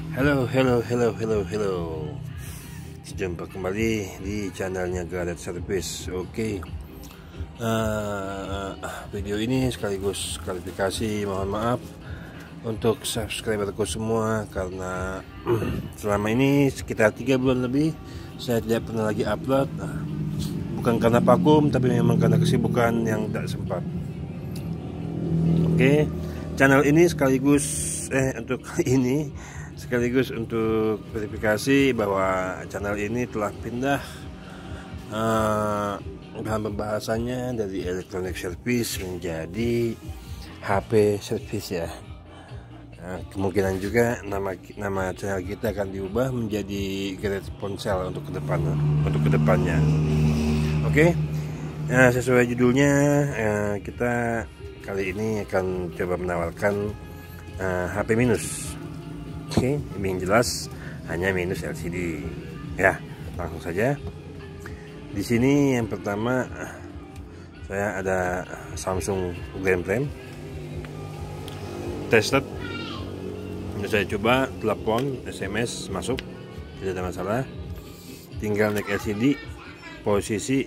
Halo. Jumpa kembali di channelnya Garret Service. Video ini sekaligus klarifikasi. Mohon maaf untuk subscriberku semua karena selama ini sekitar 3 bulan lebih saya tidak pernah lagi upload. Bukan karena vakum, tapi memang karena kesibukan yang tak sempat. Channel ini sekaligus untuk verifikasi bahwa channel ini telah pindah bahan pembahasannya dari electronic service menjadi HP service ya. Kemungkinan juga nama channel kita akan diubah menjadi Garret Ponsel untuk kedepannya. Sesuai judulnya, kita kali ini akan coba menawarkan HP minus. Ini yang jelas hanya minus LCD. Ya, langsung saja. Di sini yang pertama saya ada Samsung Grand Prime tested. Saya coba telepon, SMS masuk, tidak ada masalah. Tinggal naik LCD, posisi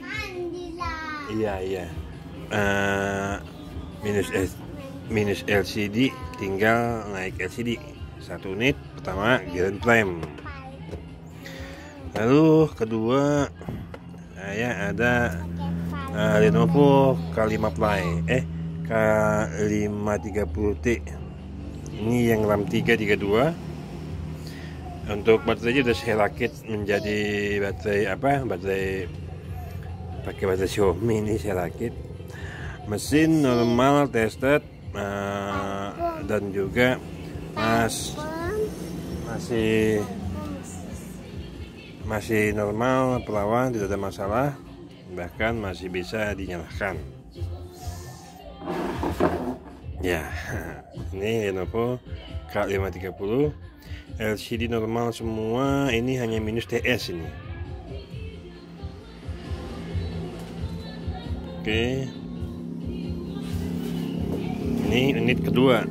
minus LCD, tinggal naik LCD 1 unit. Pertama Grand Prime. Lalu kedua saya ada Lenovo K530T. Ini yang RAM 332. Untuk baterainya sudah saya rakit menjadi baterai pakai baterai Xiaomi. Ini saya rakit. Mesin normal tested dan juga masih normal, perawan, tidak ada masalah, bahkan masih bisa dinyalakan. Ya, ini Lenovo K530 LCD normal semua. Ini hanya minus TS ini. Ini unit kedua.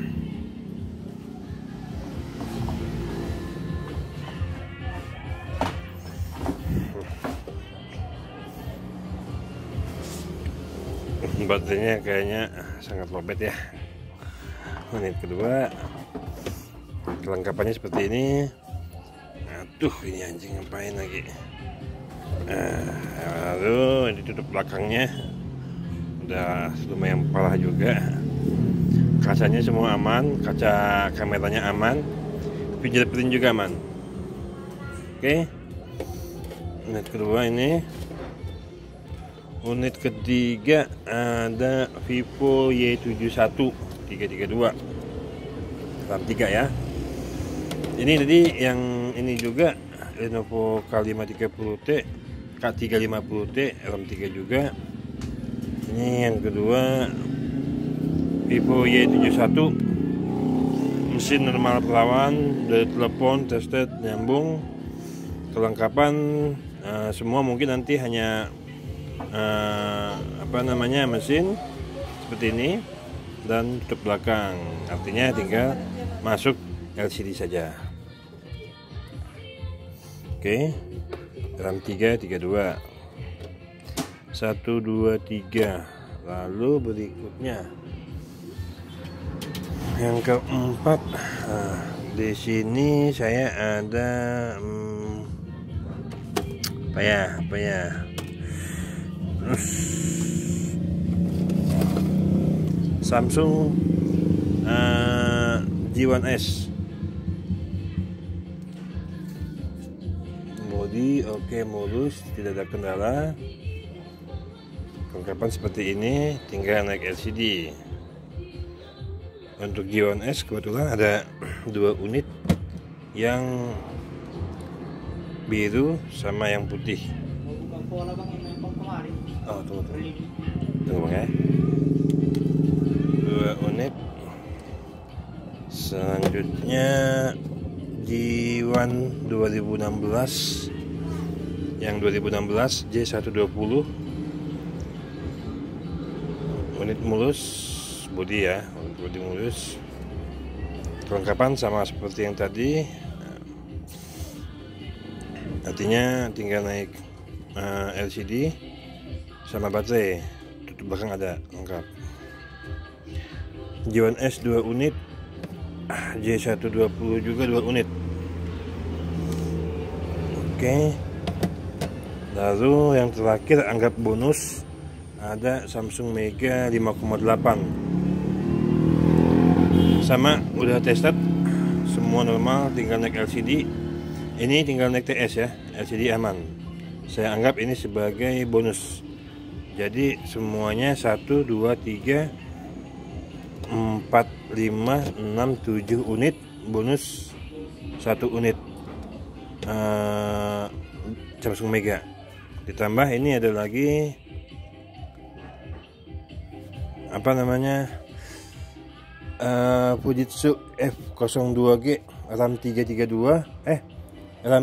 Baterainya kayaknya sangat lowbat ya. Unit kedua, kelengkapannya seperti ini. Aduh, ini anjing ngapain lagi? Lalu ditutup belakangnya, udah lumayan parah juga. Kacanya semua aman, kaca kameranya aman, fingerprint juga aman. Unit kedua ini. Unit ketiga ada Vivo Y71 332 RAM 3 ya. Ini tadi yang ini juga Lenovo K530T RAM 3 juga. Ini yang kedua Vivo Y71, mesin normal perawan, dari telepon tested nyambung. Kelengkapan semua mungkin nanti hanya mesin seperti ini dan tutup belakang, artinya tinggal masuk LCD saja. RAM 332 1, 2, 3. Lalu berikutnya yang keempat, di sini saya ada apa ya Samsung J1S. Bodi mulus, tidak ada kendala. Kelengkapan seperti ini, tinggal naik LCD. Untuk J1S kebetulan ada 2 unit, yang biru sama yang putih. Tunggu bang ya. 2 unit. Selanjutnya J1 2016, yang 2016 J120. Unit mulus bodi ya, bodi mulus. perlengkapan sama seperti yang tadi, artinya tinggal naik LCD sama baterai, tutup belakang ada lengkap. J1S 2 unit, J120 juga 2 unit. Oke, lalu yang terakhir anggap bonus, ada Samsung Mega 5,8 sama, udah tested semua normal, tinggal naik LCD. Ini tinggal naik TS ya, LCD aman. Saya anggap ini sebagai bonus. Jadi semuanya 1, 2, 3, 4, 5, 6, 7 unit, bonus 1 unit Samsung Mega. Ditambah ini ada lagi apa namanya, Fujitsu F02G RAM 332 RAM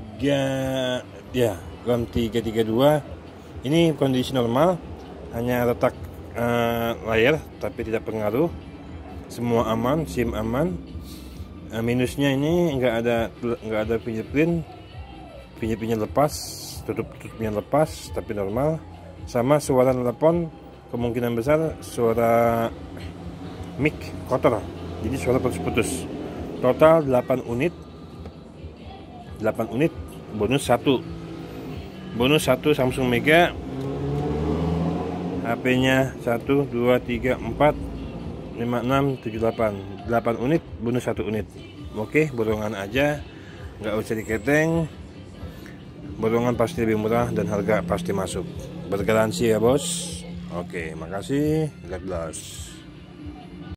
332. Ini kondisi normal, hanya retak layar tapi tidak pengaruh, semua aman, SIM aman. Minusnya ini nggak ada fingerprintnya lepas, tutupnya lepas tapi normal. Sama suara telepon kemungkinan besar suara mic kotor, jadi suara putus-putus. Total 8 unit, bonus 1 Samsung Mega. HP-nya 1, 2, 3, 4, 5, 6, 7, 8 unit, bonus 1 unit. Oke, borongan aja, nggak usah diketeng. Borongan pasti lebih murah dan harga pasti masuk, bergaransi ya bos. Oke, makasih, God bless.